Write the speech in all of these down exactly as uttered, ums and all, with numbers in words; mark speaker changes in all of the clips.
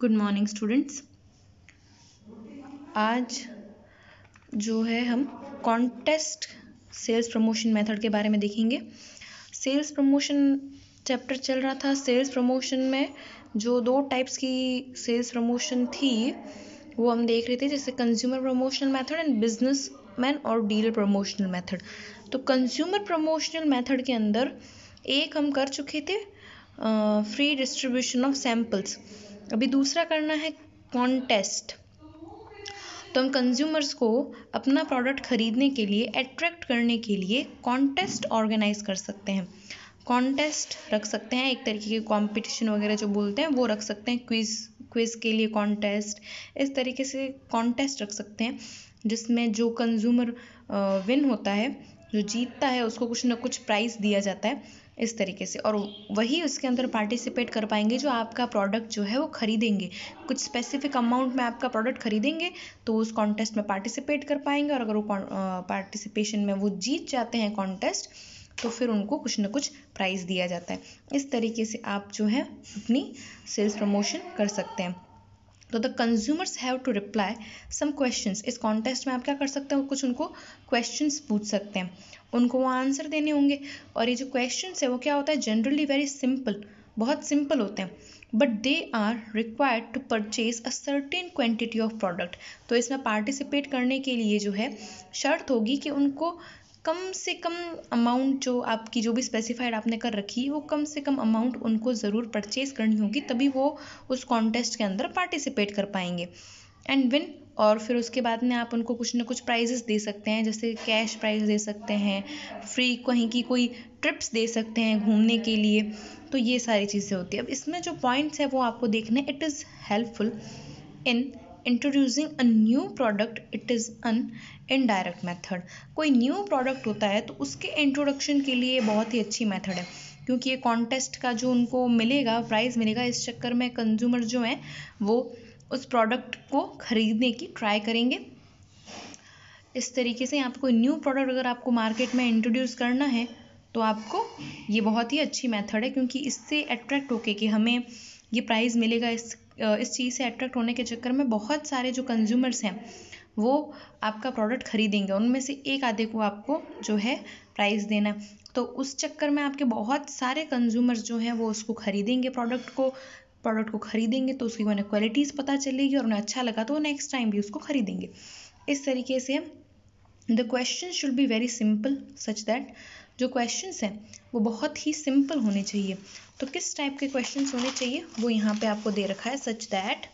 Speaker 1: Good morning students. आज जो है हम कॉन्टेस्ट सेल्स प्रमोशन मेथड के बारे में देखेंगे। सेल्स प्रमोशन चैप्टर चल रहा था। सेल्स प्रमोशन में जो दो टाइप्स की सेल्स प्रमोशन थी वो हम देख रहे थे, जैसे consumer promotional method and business man और डीलर प्रमोशनल मेथड। तो कंज्यूमर प्रमोशनल मेथड के अंदर एक हम कर चुके थे, फ्री डिस्ट्रीब्यूशन ऑफ सैम्पल्स। अभी दूसरा करना है कॉन्टेस्ट। तो हम कंज्यूमर्स को अपना प्रोडक्ट खरीदने के लिए अट्रैक्ट करने के लिए कॉन्टेस्ट ऑर्गेनाइज कर सकते हैं। कॉन्टेस्ट रख सकते हैं, एक तरीके के कंपटीशन वगैरह जो बोलते हैं वो रख सकते हैं। क्विज क्विज के लिए कॉन्टेस्ट, इस तरीके से कॉन्टेस्ट रख सकते हैं जिसमें जो कंज्यूमर विन होता है, जो जीतता है, उसको कुछ ना कुछ प्राइज़ दिया जाता है इस तरीके से। और वही उसके अंदर पार्टिसिपेट कर पाएंगे जो आपका प्रोडक्ट जो है वो खरीदेंगे। कुछ स्पेसिफिक अमाउंट में आपका प्रोडक्ट खरीदेंगे तो उस कॉन्टेस्ट में पार्टिसिपेट कर पाएंगे। और अगर वो पार्टिसिपेशन में वो जीत जाते हैं कॉन्टेस्ट तो फिर उनको कुछ ना कुछ प्राइज़ दिया जाता है। इस तरीके से आप जो है अपनी सेल्स प्रमोशन कर सकते हैं। तो the consumers have to reply some questions. इस कॉन्टेस्ट में आप क्या कर सकते हैं, कुछ उनको क्वेश्चंस पूछ सकते हैं, उनको वो आंसर देने होंगे। और ये जो क्वेश्चंस है वो क्या होता है, जनरली वेरी सिंपल, बहुत सिंपल होते हैं, but they are required to purchase a certain quantity of product. तो इसमें पार्टिसिपेट करने के लिए जो है शर्त होगी कि उनको कम से कम अमाउंट, जो आपकी जो भी स्पेसिफाइड आपने कर रखी, वो कम से कम अमाउंट उनको ज़रूर परचेज करनी होगी, तभी वो उस कॉन्टेस्ट के अंदर पार्टिसिपेट कर पाएंगे एंड विन। और फिर उसके बाद में आप उनको कुछ ना कुछ प्राइजेस दे सकते हैं, जैसे कैश प्राइज दे सकते हैं, फ्री कहीं की कोई ट्रिप्स दे सकते हैं घूमने के लिए। तो ये सारी चीज़ें होती है। अब इसमें जो पॉइंट्स है वो आपको देखना है। It is helpful in introducing a new product, it is an indirect method. कोई न्यू प्रोडक्ट होता है तो उसके इंट्रोडक्शन के लिए बहुत ही अच्छी मेथड है, क्योंकि ये कॉन्टेस्ट का जो उनको मिलेगा, प्राइज़ मिलेगा, इस चक्कर में कंज्यूमर जो हैं वो उस प्रोडक्ट को खरीदने की ट्राई करेंगे। इस तरीके से आप कोई न्यू प्रोडक्ट अगर आपको मार्केट में इंट्रोड्यूस करना है तो आपको ये बहुत ही अच्छी मेथड है, क्योंकि इससे अट्रैक्ट होके कि हमें ये प्राइज़ मिलेगा, इस इस चीज़ से अट्रैक्ट होने के चक्कर में बहुत सारे जो कंज्यूमर्स हैं वो आपका प्रोडक्ट खरीदेंगे। उनमें से एक आधे को आपको जो है प्राइज़ देना है, तो उस चक्कर में आपके बहुत सारे कंज्यूमर्स जो हैं वो उसको खरीदेंगे, प्रोडक्ट को प्रोडक्ट को खरीदेंगे तो उसकी उन्हें क्वालिटीज़ पता चलेगी और उन्हें अच्छा लगा तो वो नेक्स्ट टाइम भी उसको खरीदेंगे। इस तरीके से the question should be very simple such that, जो क्वेश्चंस हैं वो बहुत ही सिंपल होने चाहिए। तो किस टाइप के क्वेश्चंस होने चाहिए वो यहाँ पे आपको दे रखा है। सच दैट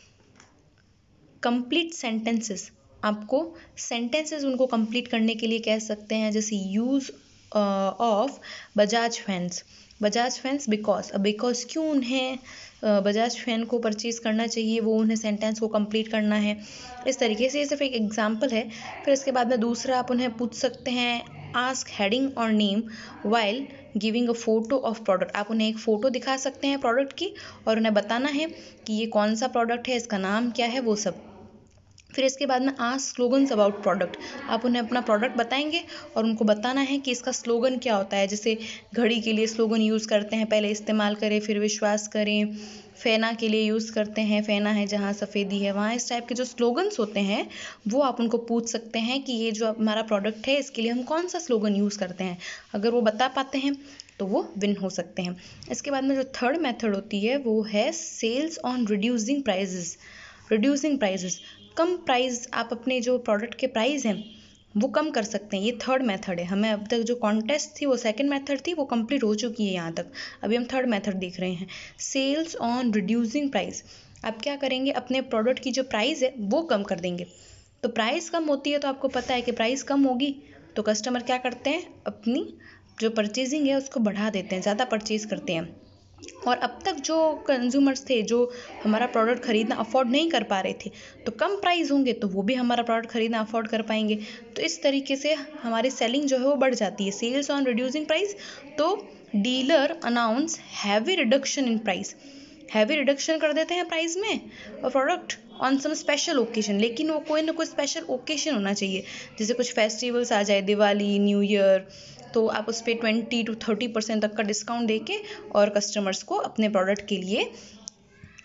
Speaker 1: कंप्लीट सेंटेंसेस, आपको सेंटेंसेस उनको कंप्लीट करने के लिए कह सकते हैं, जैसे use of Bajaj fans. Bajaj fans because, अब बिकॉज क्यों उन्हें बजाज फैन को परचेज करना चाहिए, वो उन्हें सेंटेंस को कंप्लीट करना है। इस तरीके से ये सिर्फ एक एग्जांपल है। फिर इसके बाद में दूसरा आप उन्हें पूछ सकते हैं, आस्क हेडिंग और name while giving a photo of product. आप उन्हें एक फ़ोटो दिखा सकते हैं प्रोडक्ट की और उन्हें बताना है कि ये कौन सा प्रोडक्ट है, इसका नाम क्या है, वो सब। फिर इसके बाद में आस्क स्लोगन्स अबाउट प्रोडक्ट। आप उन्हें अपना प्रोडक्ट बताएंगे और उनको बताना है कि इसका स्लोगन क्या होता है। जैसे घड़ी के लिए स्लोगन यूज़ करते हैं, पहले इस्तेमाल करें फिर विश्वास करें। फ़ेना के लिए यूज़ करते हैं, फ़ेना है जहाँ सफ़ेदी है वहाँ। इस टाइप के जो स्लोगन्स होते हैं वो आप उनको पूछ सकते हैं कि ये जो हमारा प्रोडक्ट है इसके लिए हम कौन सा स्लोगन यूज़ करते हैं। अगर वो बता पाते हैं तो वो विन हो सकते हैं। इसके बाद में जो थर्ड मेथड होती है वो है sales on reducing prices. Reducing prices, कम प्राइस, आप अपने जो प्रोडक्ट के प्राइस हैं वो कम कर सकते हैं। ये थर्ड मेथड है। हमें अब तक जो कॉन्टेस्ट थी वो सेकंड मेथड थी, वो कंप्लीट हो चुकी है यहाँ तक। अभी हम थर्ड मेथड देख रहे हैं, सेल्स ऑन रिड्यूसिंग प्राइस। आप क्या करेंगे, अपने प्रोडक्ट की जो प्राइस है वो कम कर देंगे। तो प्राइस कम होती है तो आपको पता है कि प्राइस कम होगी तो कस्टमर क्या करते हैं, अपनी जो परचेजिंग है उसको बढ़ा देते हैं, ज़्यादा परचेज़ करते हैं। और अब तक जो कंज्यूमर्स थे जो हमारा प्रोडक्ट ख़रीदना अफोर्ड नहीं कर पा रहे थे, तो कम प्राइस होंगे तो वो भी हमारा प्रोडक्ट ख़रीदना अफोर्ड कर पाएंगे। तो इस तरीके से हमारी सेलिंग जो है वो बढ़ जाती है। सेल्स ऑन रिड्यूसिंग प्राइस, तो dealer announce heavy reduction in price. Heavy reduction कर देते हैं प्राइस में और product on some special occasion, लेकिन वो कोई ना कोई स्पेशल ओकेजन होना चाहिए। जैसे कुछ फेस्टिवल्स आ जाए, दिवाली, न्यू ईयर, तो आप उस पर ट्वेंटी टू थर्टी परसेंट तक का डिस्काउंट देके और कस्टमर्स को अपने प्रोडक्ट के लिए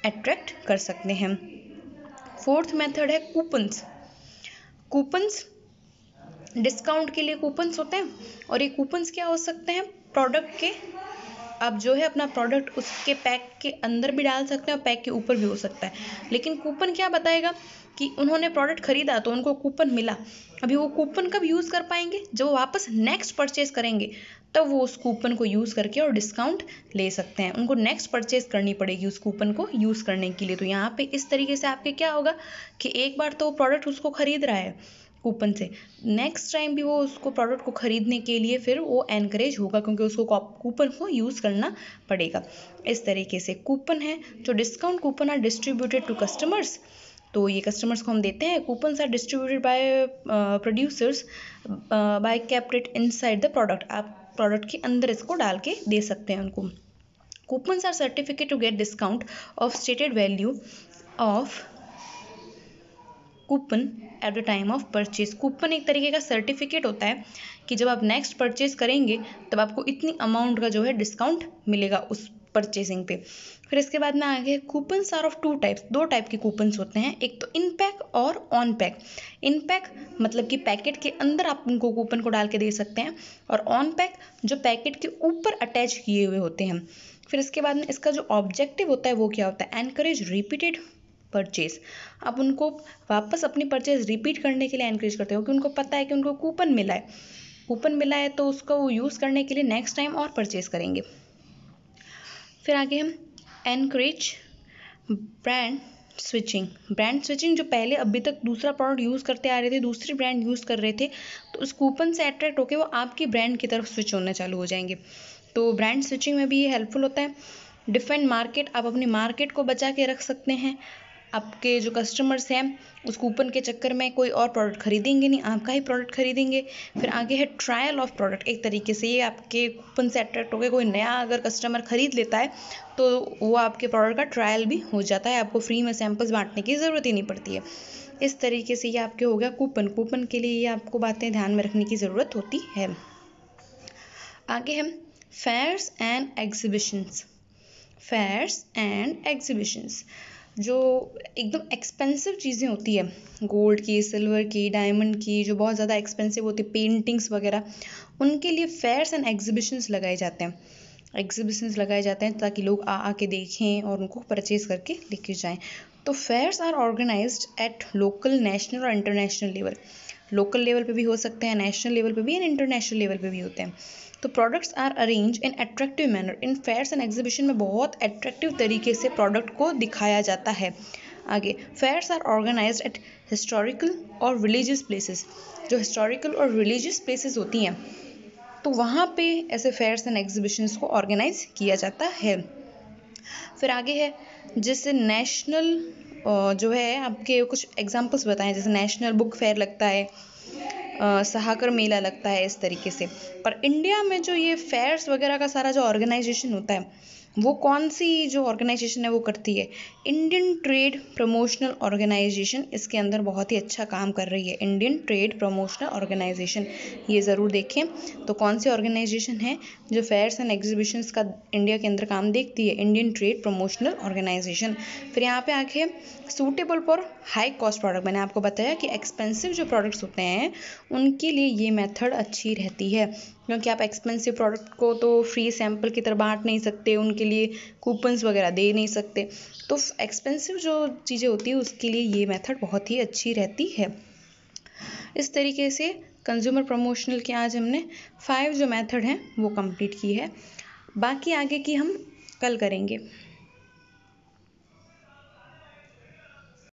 Speaker 1: अट्रैक्ट कर सकते हैं। फोर्थ मेथड है कूपन्स। कूपन्स डिस्काउंट के लिए कूपन्स होते हैं, और ये कूपन्स क्या हो सकते हैं, प्रोडक्ट के आप जो है अपना प्रोडक्ट उसके पैक के अंदर भी डाल सकते हैं और पैक के ऊपर भी हो सकता है। लेकिन कूपन क्या बताएगा कि उन्होंने प्रोडक्ट खरीदा तो उनको कूपन मिला, अभी वो कूपन कब यूज़ कर पाएंगे, जब वो वापस नेक्स्ट परचेज करेंगे तब वो उस कूपन को यूज़ करके और डिस्काउंट ले सकते हैं। उनको नेक्स्ट परचेज करनी पड़ेगी उस कूपन को यूज़ करने के लिए। तो यहाँ पे इस तरीके से आपके क्या होगा कि एक बार तो प्रोडक्ट उसको खरीद रहा है कूपन से, नेक्स्ट टाइम भी वो उसको प्रोडक्ट को खरीदने के लिए फिर वो एनकरेज होगा, क्योंकि उसको कूपन को यूज़ करना पड़ेगा। इस तरीके से कूपन है जो discount coupon are distributed to customers, तो ये कस्टमर्स को हम देते हैं। Coupons are distributed by producers by kept it inside the product, आप प्रोडक्ट के अंदर इसको डाल के दे सकते हैं उनको। Coupons are certificate to get discount of stated value of coupon at the time of purchase. Coupon एक तरीके का सर्टिफिकेट होता है कि जब आप नेक्स्ट परचेज करेंगे तब आपको इतनी अमाउंट का जो है डिस्काउंट मिलेगा उस परचेजिंग पे। फिर इसके बाद में आगे coupons are of two types, दो टाइप के कूपन्स होते हैं, एक तो इन पैक और ऑन पैक। इन पैक मतलब कि पैकेट के अंदर आप उनको कूपन को डाल के दे सकते हैं, और ऑन पैक जो पैकेट के ऊपर अटैच किए हुए होते हैं। फिर इसके बाद में इसका जो ऑब्जेक्टिव होता है वो क्या होता है, एनकरेज रिपीटेड परचेज। आप उनको वापस अपनी परचेज रिपीट करने के लिए एनकरेज करते हो, क्योंकि उनको पता है कि उनको कूपन मिला है, कूपन मिला है तो उसको वो यूज़ करने के लिए नेक्स्ट टाइम और परचेज करेंगे। फिर आगे हम encourage brand switching. Brand switching, जो पहले अभी तक दूसरा प्रोडक्ट यूज़ करते आ रहे थे, दूसरी ब्रांड यूज़ कर रहे थे, तो उस कूपन से अट्रैक्ट होकर वो आपकी ब्रांड की तरफ स्विच होना चालू हो जाएंगे। तो ब्रांड स्विचिंग में भी ये हेल्पफुल होता है। डिफेंड मार्केट, आप अपनी मार्केट को बचा के रख सकते हैं। आपके जो कस्टमर्स हैं उस कूपन के चक्कर में कोई और प्रोडक्ट खरीदेंगे नहीं, आपका ही प्रोडक्ट खरीदेंगे। फिर आगे है ट्रायल ऑफ प्रोडक्ट। एक तरीके से ये आपके कूपन से अट्रैक्ट होकर कोई नया अगर कस्टमर खरीद लेता है तो वो आपके प्रोडक्ट का ट्रायल भी हो जाता है, आपको फ्री में सैंपल्स बांटने की ज़रूरत ही नहीं पड़ती है। इस तरीके से ये आपके हो गया कूपन। कूपन के लिए ये आपको बातें ध्यान में रखने की ज़रूरत होती है। आगे हम fairs and exhibitions. Fairs and exhibitions जो एकदम एक्सपेंसिव चीज़ें होती है, गोल्ड की, सिल्वर की, डायमंड की, जो बहुत ज़्यादा एक्सपेंसिव होती है, पेंटिंग्स वगैरह, उनके लिए फेयर्स एंड एग्जीबिशंस लगाए जाते हैं। एग्जीबिशंस लगाए जाते हैं ताकि लोग आ आके देखें और उनको परचेज करके लेके जाएं। तो fairs are organized at local, national और इंटरनेशनल लेवल। लोकल लेवल पे भी हो सकते हैं, नेशनल लेवल पे भी एंड इंटरनेशनल लेवल पे भी होते हैं। तो products are arrange in attractive manner. In fairs and exhibition में बहुत अट्रैक्टिव तरीके से प्रोडक्ट को दिखाया जाता है। आगे fairs are organized at historical और रिलीजियस प्लेसेस। जो हिस्टोरिकल और रिलीजियस प्लेसेस होती हैं तो वहाँ पे ऐसे फेयर्स एंड एग्जीबिशंस को ऑर्गेनाइज किया जाता है। फिर आगे है जैसे नेशनल, जो है आपके कुछ एग्जांपल्स बताएं, जैसे नेशनल बुक फेयर लगता है, सहाकर मेला लगता है, इस तरीके से। पर इंडिया में जो ये फेयर्स वगैरह का सारा जो ऑर्गेनाइजेशन होता है वो कौन सी जो ऑर्गेनाइजेशन है वो करती है, इंडियन ट्रेड प्रमोशनल ऑर्गेनाइजेशन इसके अंदर बहुत ही अच्छा काम कर रही है। इंडियन ट्रेड प्रमोशनल ऑर्गेनाइजेशन, ये ज़रूर देखें। तो कौन सी ऑर्गेनाइजेशन है जो फेयर्स एंड एग्जीबिशंस का इंडिया के अंदर काम देखती है, इंडियन ट्रेड प्रमोशनल ऑर्गेनाइजेशन। फिर यहाँ पे आके suitable for high cost product, मैंने आपको बताया कि एक्सपेंसिव जो प्रोडक्ट्स होते हैं उनके लिए ये मेथड अच्छी रहती है, क्योंकि आप एक्सपेंसिव प्रोडक्ट को तो फ्री सैंपल की तरह बांट नहीं सकते, उनके लिए कूपन्स वगैरह दे नहीं सकते। तो एक्सपेंसिव जो चीज़ें होती है उसके लिए ये मेथड बहुत ही अच्छी रहती है। इस तरीके से कंज्यूमर प्रमोशनल के आज हमने फाइव जो मेथड हैं वो कंप्लीट की है। बाकी आगे की हम कल करेंगे।